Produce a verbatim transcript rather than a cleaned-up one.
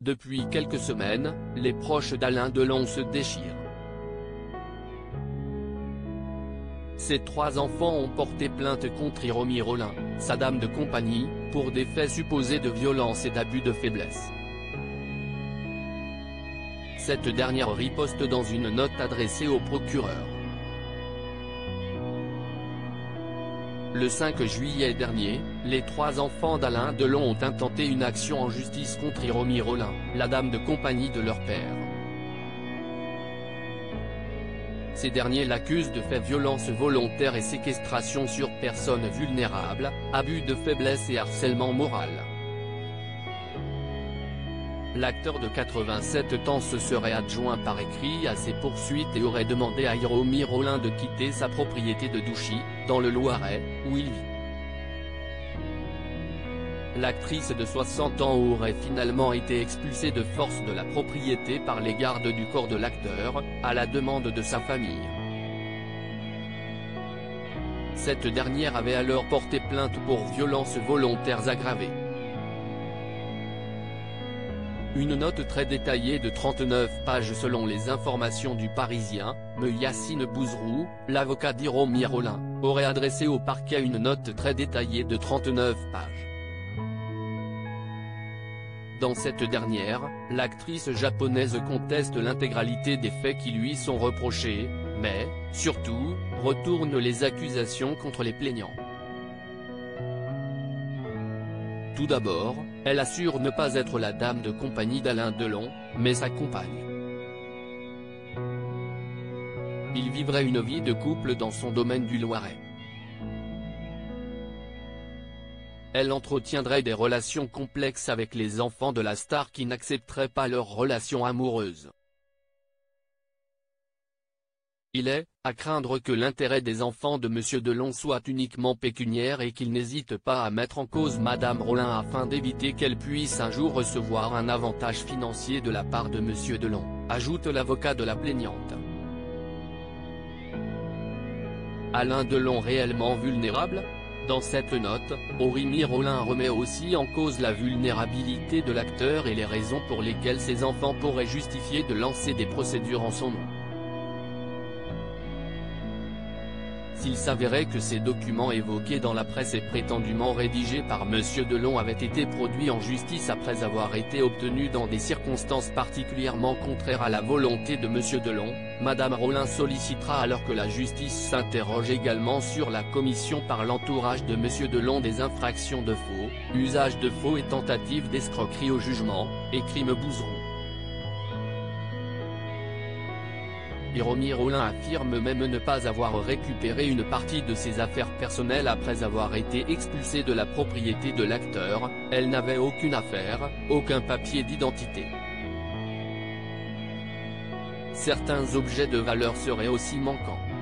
Depuis quelques semaines, les proches d'Alain Delon se déchirent. Ses trois enfants ont porté plainte contre Hiromi Rollin, sa dame de compagnie, pour des faits supposés de violence et d'abus de faiblesse. Cette dernière riposte dans une note adressée au procureur. Le cinq juillet dernier, les trois enfants d'Alain Delon ont intenté une action en justice contre Hiromi Rollin, la dame de compagnie de leur père. Ces derniers l'accusent de faits violence volontaire et séquestration sur personnes vulnérables, abus de faiblesse et harcèlement moral. L'acteur de quatre-vingt-sept ans se serait adjoint par écrit à ces poursuites et aurait demandé à Hiromi Rollin de quitter sa propriété de Douchy, dans le Loiret, où il vit. L'actrice de soixante ans aurait finalement été expulsée de force de la propriété par les gardes du corps de l'acteur, à la demande de sa famille. Cette dernière avait alors porté plainte pour violences volontaires aggravées. Une note très détaillée de trente-neuf pages selon les informations du Parisien, Me Yassine Bouzrou, l'avocat d'Hiromi Rollin, aurait adressé au parquet une note très détaillée de trente-neuf pages. Dans cette dernière, l'actrice japonaise conteste l'intégralité des faits qui lui sont reprochés, mais, surtout, retourne les accusations contre les plaignants. Tout d'abord, elle assure ne pas être la dame de compagnie d'Alain Delon, mais sa compagne. Il vivrait une vie de couple dans son domaine du Loiret. Elle entretiendrait des relations complexes avec les enfants de la star qui n'accepteraient pas leur relation amoureuse. Il est, à craindre que l'intérêt des enfants de Monsieur Delon soit uniquement pécuniaire et qu'il n'hésite pas à mettre en cause Madame Rollin afin d'éviter qu'elle puisse un jour recevoir un avantage financier de la part de Monsieur Delon, ajoute l'avocat de la plaignante. Alain Delon réellement vulnérable ? Dans cette note, Hiromi Rollin remet aussi en cause la vulnérabilité de l'acteur et les raisons pour lesquelles ses enfants pourraient justifier de lancer des procédures en son nom. S'il s'avérait que ces documents évoqués dans la presse et prétendument rédigés par Monsieur Delon avaient été produits en justice après avoir été obtenus dans des circonstances particulièrement contraires à la volonté de Monsieur Delon, Madame Rollin sollicitera alors que la justice s'interroge également sur la commission par l'entourage de Monsieur Delon des infractions de faux, usage de faux et tentative d'escroquerie au jugement, écrit Me Bouzrou. Hiromi Rollin affirme même ne pas avoir récupéré une partie de ses affaires personnelles après avoir été expulsée de la propriété de l'acteur, elle n'avait aucune affaire, aucun papier d'identité. Certains objets de valeur seraient aussi manquants.